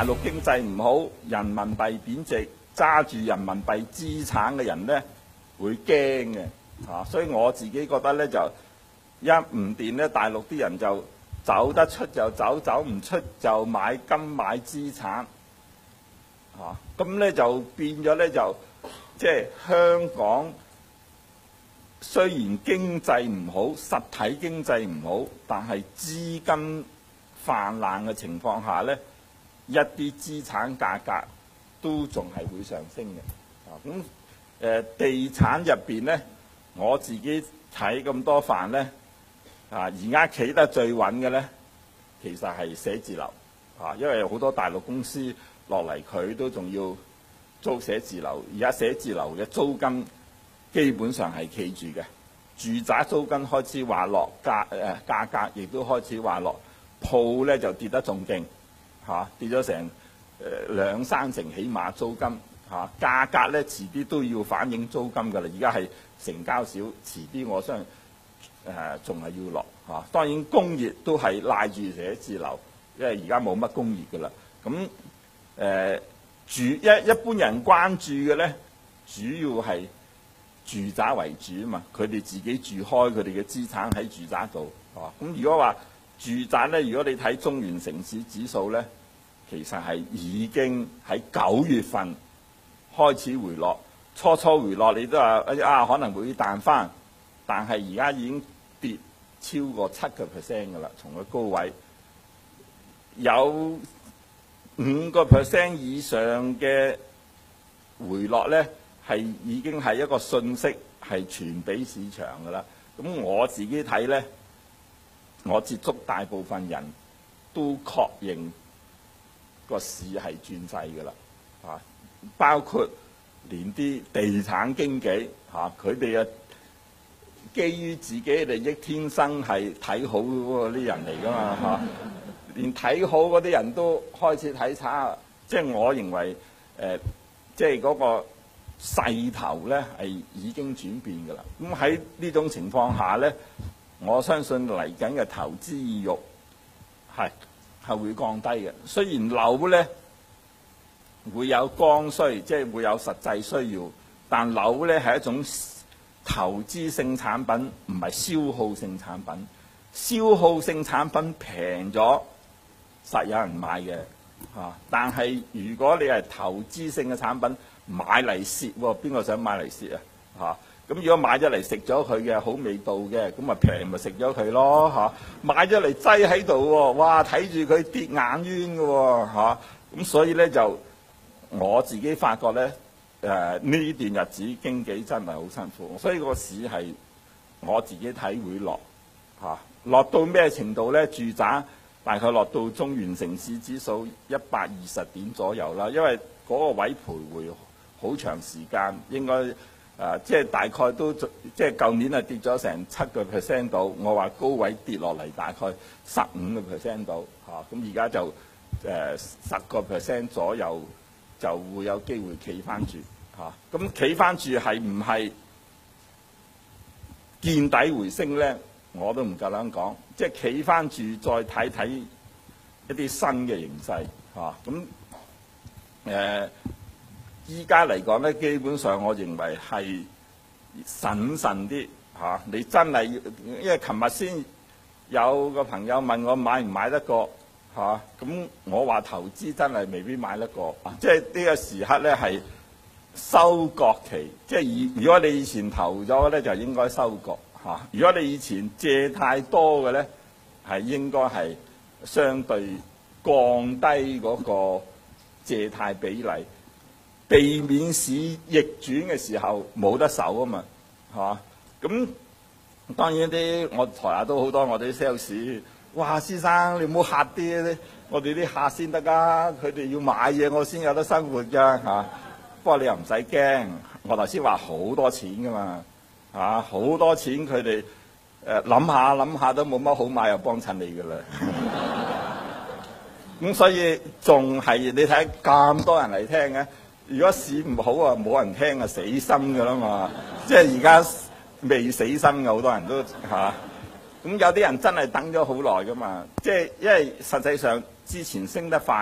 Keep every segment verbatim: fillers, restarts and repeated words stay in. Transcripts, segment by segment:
陸經濟唔好，人民幣貶值，揸住人民幣資產嘅人呢會驚嘅嚇，所以我自己覺得呢，就一唔掂呢，大陸啲人就走得出就走，走唔出就買金買資產嚇，咁呢就變咗呢，就即係香港雖然經濟唔好，實體經濟唔好，但係資金泛濫嘅情況下呢，一啲資產價格都仲係會上升嘅。啊，咁誒、呃、地產入邊呢，我自己睇咁多範呢，啊而家企得最穩嘅呢，其實係寫字樓。啊，因為好多大陸公司落嚟，佢都仲要租寫字樓。而家寫字樓嘅租金基本上係企住嘅，住宅租金開始滑落，價誒價格亦都開始滑落，鋪咧就跌得仲勁嚇，跌咗成誒兩三成起碼租金嚇，價格咧遲啲都要反映租金㗎啦。而家係成交少，遲啲我相信誒仲係要落嚇。當然工業都係賴住寫字樓，因為而家冇乜工業㗎啦。咁誒、呃、住一一般人關注嘅咧，主要係住宅為主啊嘛，佢哋自己住開，佢哋嘅資產喺住宅度，係咁如果話住宅咧，如果你睇中原城市指數咧，其實係已經喺九月份開始回落，初初回落你都話啊可能會彈翻，但係而家已經跌超過七個 percent 㗎啦，從個高位有五個 percent 以上嘅回落咧，係已經係一個訊息，係傳俾市場㗎啦。咁我自己睇咧，我接觸大部分人都確認個市係轉勢㗎啦。啊，包括連啲地產經紀嚇，佢哋啊基於自己利益，天生係睇好嗰啲人嚟㗎嘛嚇。連睇好嗰啲人都開始睇差，即係我認為誒，即係嗰個勢頭咧係已經轉變㗎啦。咁喺呢種情況下咧，我相信嚟緊嘅投資意欲係係會降低嘅。雖然樓咧會有剛需，即係會有實際需要，但樓咧係一種投資性產品，唔係消耗性產品。消耗性產品平咗，實有人買嘅嚇。但係如果你係投資性嘅產品，買嚟蝕喎，邊個想買嚟蝕啊？嚇！咁如果買咗嚟食咗佢嘅好味道嘅，咁咪平咪食咗佢咯嚇。買咗嚟擠喺度喎，哇！睇住佢跌眼冤嘅喎嚇。咁所以咧就我自己發覺咧，誒呢段日子經紀真係好辛苦，所以個市係我自己睇會落嚇。落到咩程度咧？住宅大概落到中原城市指數一百二十點左右啦，因為嗰個位徘徊好長時間，應該誒、呃、即係大概都即係舊年啊跌咗成七個 percent 到，我話高位跌落嚟大概十五個 percent 到嚇，咁而家就誒十個 percent 左右就會有機會企翻住嚇，咁企翻住係唔係見底回升咧？我都唔夠膽講，即係企翻住再睇睇一啲新嘅形勢嚇，咁誒依家嚟講咧，基本上我認為係審慎啲嚇、啊。你真係要，因為琴日先有個朋友問我買唔買得過嚇，咁、啊、我話投資真係未必買得過，啊、即係呢個時刻咧係收割期，即係以如果你以前投咗咧，就應該收割。嚇！如果你以前借太多嘅咧，係應該係相對降低嗰個借貸比例，避免市逆轉嘅時候冇得手啊嘛，係嘛？咁當然啲我台下都好多我哋啲 sales， 哇！先生你唔好嚇啲咧，我哋啲客先得㗎，佢哋要買嘢我先有得生活㗎嚇。不過你又唔使驚，我頭先話好多錢㗎嘛。啊！好多錢佢哋誒諗下諗下都冇乜好買，又幫襯你㗎啦。咁所以仲係你睇咁多人嚟聽嘅，如果市唔好啊，冇人聽啊，死心㗎啦嘛。即係而家未死心嘅好多人都嚇。咁、啊、有啲人真係等咗好耐㗎嘛。即係因為實際上之前升得快，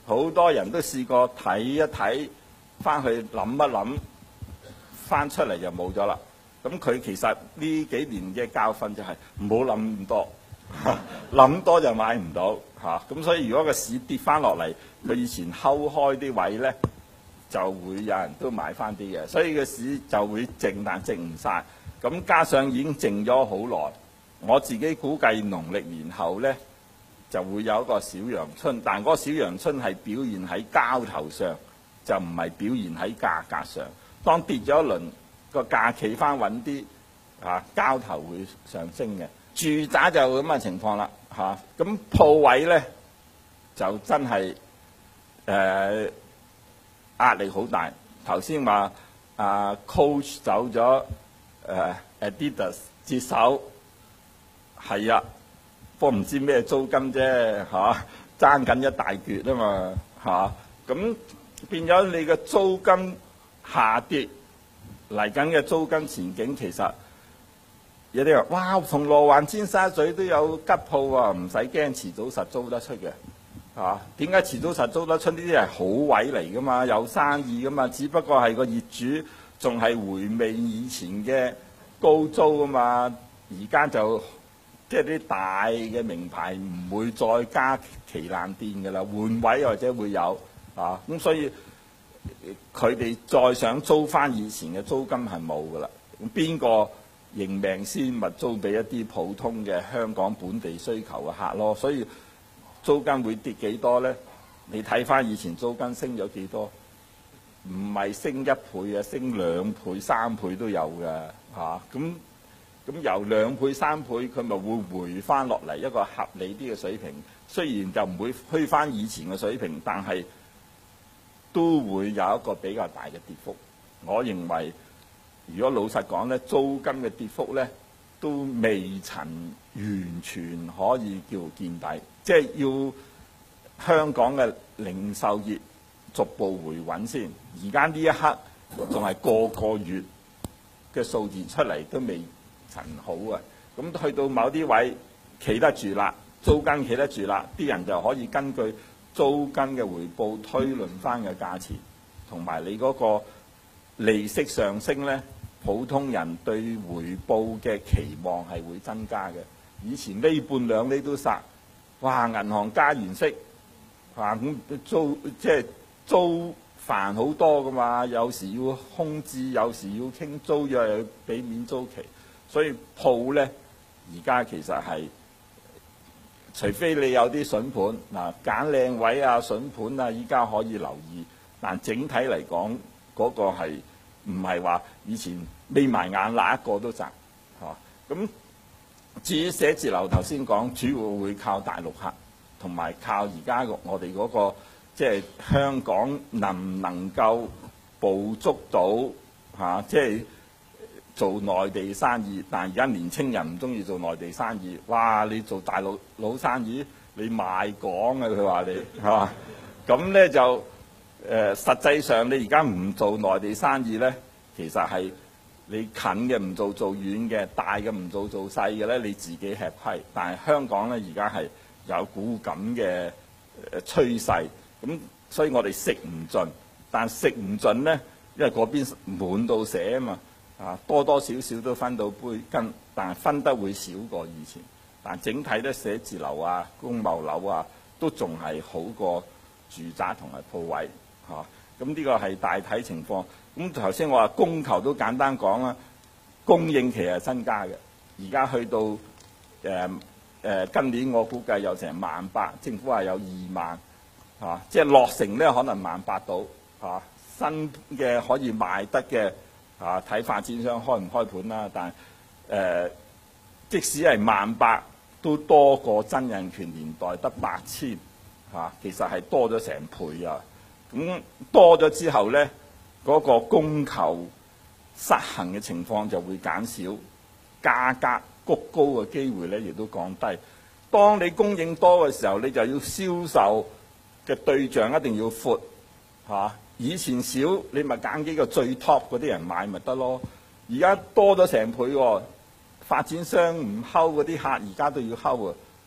好多人都試過睇一睇，翻去諗一諗，翻出嚟就冇咗啦。咁佢其實呢幾年嘅教訓就係唔好諗咁多，諗多就買唔到嚇。咁所以如果個市跌翻落嚟，佢以前睺開啲位咧，就會有人都買翻啲嘅。所以個市就會靜，但靜唔晒。咁加上已經靜咗好耐，我自己估計農曆年後咧就會有一個小陽春，但嗰個小陽春係表現喺交投上，就唔係表現喺價格上。當跌咗一輪，個價企翻穩啲，啊交投會上升嘅。住宅就咁嘅情況啦，嚇咁鋪位咧就真係誒、呃、壓力好大。頭先話啊 Coach 走咗，誒、呃、Adidas 接手，係啊，不過唔知咩租金啫，嚇爭緊一大橛啊嘛，嚇咁變咗你嘅租金下跌。嚟緊嘅租金前景其實有啲人哇，銅鑼灣尖沙咀都有吉鋪啊，唔使驚，遲早實租得出嘅嚇。點解遲早實租得出？呢啲係好位嚟噶嘛，有生意噶嘛，只不過係個業主仲係回味以前嘅高租啊嘛。而家就即係啲大嘅名牌唔會再加旗艦店㗎啦，換位或者會有啊，咁所以。佢哋再想租翻以前嘅租金係冇㗎啦，邊個認命先咪租俾一啲普通嘅香港本地需求嘅客咯？所以租金會跌幾多呢？你睇翻以前租金升咗幾多？唔係升一倍啊，升兩倍、三倍都有㗎嚇。咁咁由兩倍、三倍，佢咪會回翻落嚟一個合理啲嘅水平。雖然就唔會去翻以前嘅水平，但係都會有一個比較大嘅跌幅。我認為，如果老實講咧，租金嘅跌幅咧都未曾完全可以叫見底，即係要香港嘅零售業逐步回穩先。而家呢一刻仲係個個月嘅數字出嚟都未曾好啊。咁去到某啲位企得住啦，租金企得住啦，啲人就可以根據租金嘅回報推論翻嘅價錢，同埋你嗰個利息上升咧，普通人對回報嘅期望係會增加嘅。以前呢半兩厘都殺，哇！銀行加完息，啊咁租即係租煩好多噶嘛，有時要空置，有時要傾租約，又要俾免租期，所以鋪咧而家其實係。除非你有啲筍盤，嗱揀靚位啊、筍盤啊，依家可以留意。但整體嚟講，嗰、嗰個係唔係話以前眯埋眼哪一個都賺嚇？咁至於寫字樓，頭先講主要會靠大陸客，同埋靠而家我哋嗰、嗰個即係、即係、香港能唔能夠捕捉到嚇？即、啊、係。即係做內地生意，但而家年青人唔中意做內地生意。哇！你做大陸佬生意，你賣港啊！佢話你係嘛？咁咧就誒、呃，實際上你而家唔做內地生意咧，其實係你近嘅唔做，做遠嘅大嘅唔做，做細嘅咧，你自己吃虧。但係香港咧而家係有股咁嘅誒趨勢，咁所以我哋食唔盡，但食唔盡咧，因為嗰邊滿到瀉啊嘛。啊，多多少少都分到杯羹，但係分得會少過以前。但整體咧，寫字樓啊、公務樓啊，都仲係好過住宅同埋鋪位嚇。咁、啊、呢個係大體情況。咁頭先我話供求都簡單講啦，供應其實係增加嘅。而家去到誒誒、呃、今年我估計有成萬八，政府話有二萬嚇、啊，即係落成咧可能萬八到嚇，新嘅可以賣得嘅。啊！睇發展商開唔開盤啦，但係誒、呃，即使係萬八都多過曾蔭權年代得八千嚇，其實係多咗成倍啊！咁多咗之後咧，嗰、那個供求失衡嘅情況就會減少，價格谷高嘅機會咧亦都降低。當你供應多嘅時候，你就要銷售嘅對象一定要闊嚇。啊以前少，你咪揀幾個最 top 嗰啲人買咪得咯。而家多咗成倍喎，發展商唔睺嗰啲客，而家都要睺喎。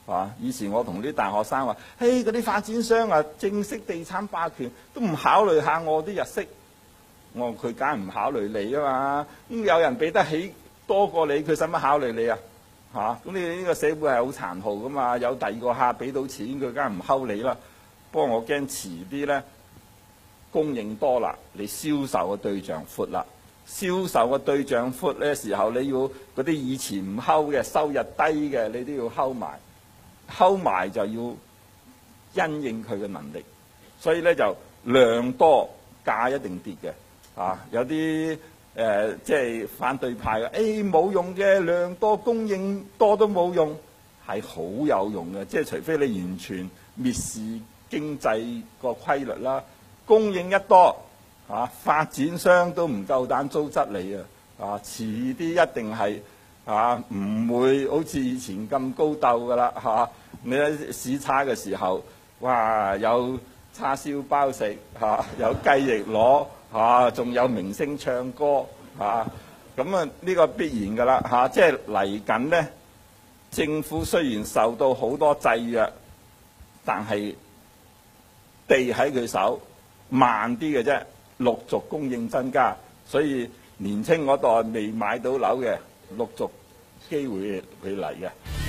啊！以前我同啲大學生話，嘿，嗰啲發展商啊，正式地產霸權都唔考慮下我啲日息，我話佢梗係唔考慮你啊嘛。咁有人俾得起多過你，佢使乜考慮你啊？嚇！咁你呢個社會係好殘酷噶嘛，有第二個客俾到錢，佢梗係唔睺你啦。不過我驚遲啲咧，供應多啦，你銷售嘅對象闊啦。銷售嘅對象闊嘅時候，你要嗰啲以前唔睺嘅、收入低嘅，你都要睺埋。睺埋就要因應佢嘅能力，所以咧就量多價一定跌嘅。啊，有啲誒即係反對派嘅，誒冇用嘅，量多供應多都冇用，係好有用嘅。即係除非你完全蔑視經濟個規律啦，供應一多啊，發展商都唔夠膽租質你啊！啊，遲啲一定係啊，唔會好似以前咁高鬥噶啦嚇。你喺市差嘅時候，哇，有叉燒包食嚇、啊，有雞翼攞嚇，仲、啊、有明星唱歌嚇，咁啊呢、呢個必然噶啦嚇，即係嚟緊咧，政府雖然受到好多制約，但係地喺佢手，慢啲嘅啫，陸續供應增加，所以年青嗰代未買到樓嘅，陸續機會會嚟嘅。